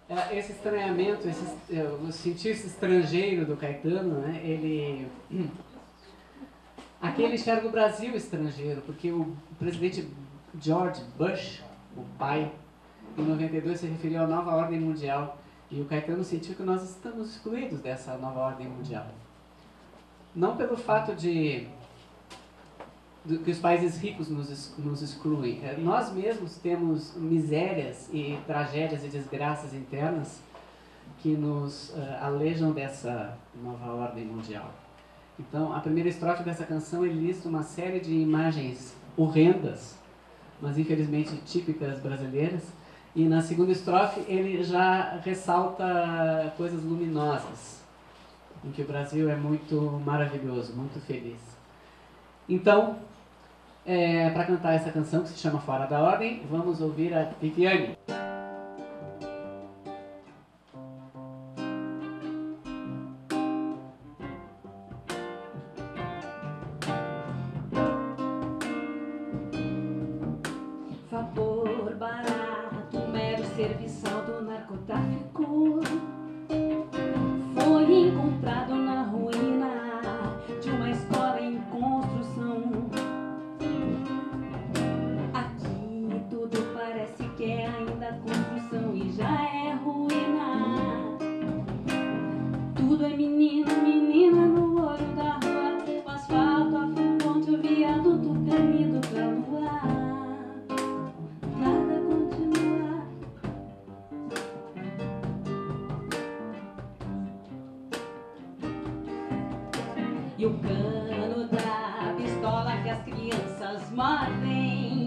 Esse estranhamento, o sentir-se estrangeiro do Caetano, né, aqui ele enxerga o Brasil estrangeiro, porque o presidente George Bush, o pai, em 92 se referiu à nova ordem mundial, e o Caetano sentiu que nós estamos excluídos dessa nova ordem mundial. Não pelo fato que os países ricos nos excluem. Nós mesmos temos misérias e tragédias e desgraças internas que nos alejam dessa nova ordem mundial. Então, a primeira estrofe dessa canção ele lista uma série de imagens horrendas, mas infelizmente típicas brasileiras, e na segunda estrofe ele já ressalta coisas luminosas, em que o Brasil é muito maravilhoso, muito feliz. Então, para cantar essa canção que se chama Fora da Ordem, vamos ouvir a Viviane. Vapor barato, mero serviçal do narcotráfico, foi encontrado na ruína de uma escola em construção. Aqui tudo parece que é ainda construção e já é ruína. Tudo é menino, menina no olho da rua, o asfalto, a fonte, o viaduto, o caminho pra lua. Nada continua. E o cano da pistola que as crianças mordem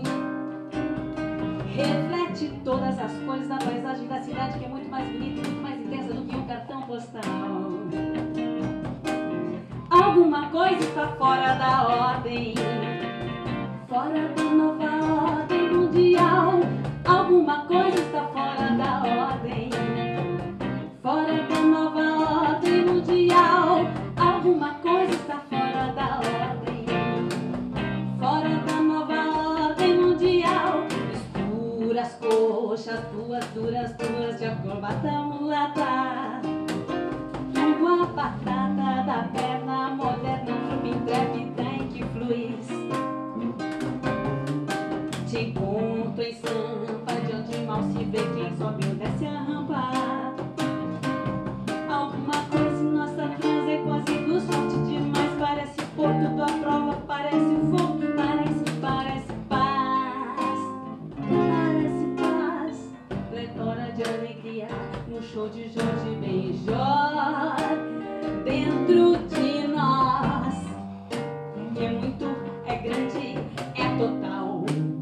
reflete todas as cores da paisagem da cidade, que é muito mais bonita e muito mais intensa do que um cartão postal. Alguma coisa está fora da ordem, fora da nova ordem mundial. Alguma coisa está fora da ordem, fora da nova ordem mundial. Alguma coisa está fora da ordem, fora da nova ordem mundial. Mistura as coxas, duas duras, duas de acrobata mulata, com a batata da perna moderna, trupe intrépida em que fluis. Te encontro em Sampa, de onde mal se vê quem sobe ou desce a rampa. Alguma coisa em nossa transa é quase luz, forte demais, parece porto da prova, parece fogo, parece paz, parece paz, pletora de alegria no show de Jorge Benjor, dentro de nós, que é muito, é grande, é total.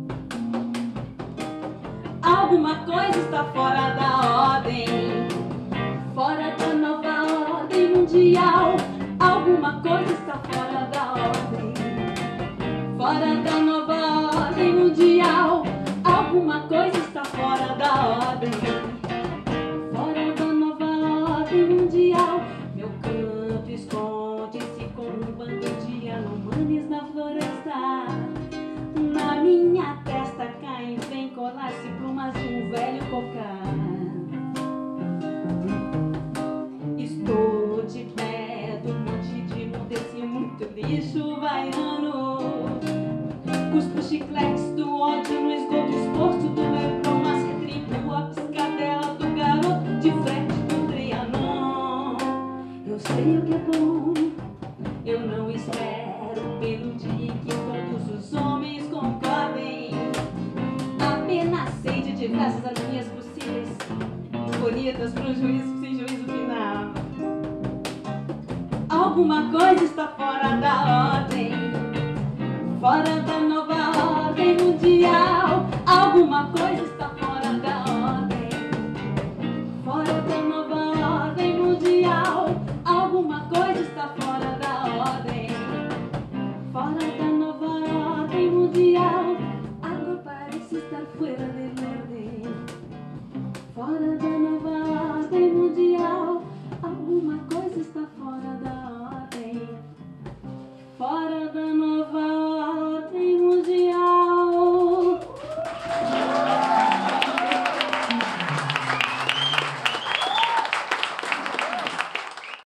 Alguma coisa está fora da ordem, fora da nova ordem mundial. Alguma coisa está fora da ordem, fora da nova ordem mundial. Alguma coisa está fora da ordem, fora da nova ordem mundial. Meu canto esconde-se com um bando de anomanes na floresta. Na minha testa caem, vem colar-se plumas de um velho cocar. Estou de pé do monte de desse muito lixo vaiano. Cuspo chicletes do ódio no esgoto exposto do Leblon, mas retribuo a piscadela do garoto de frente do Trianon. Eu sei o que é bom, eu não espero pelo dia em que todos os homens concordem. Apenas sei de diversas harmonias possíveis, bonitas pro juízo, sem juízo final. Alguma coisa está fora da ordem, fora da nova ordem mundial. Alguma coisa está fora da ordem, fora da nova ordem mundial. Alguma coisa está fora da ordem, fora da nova ordem mundial. Algo parece estar fora de ordem, fora da nova ordem mundial. Alguma coisa está fora da ordem, fora da nova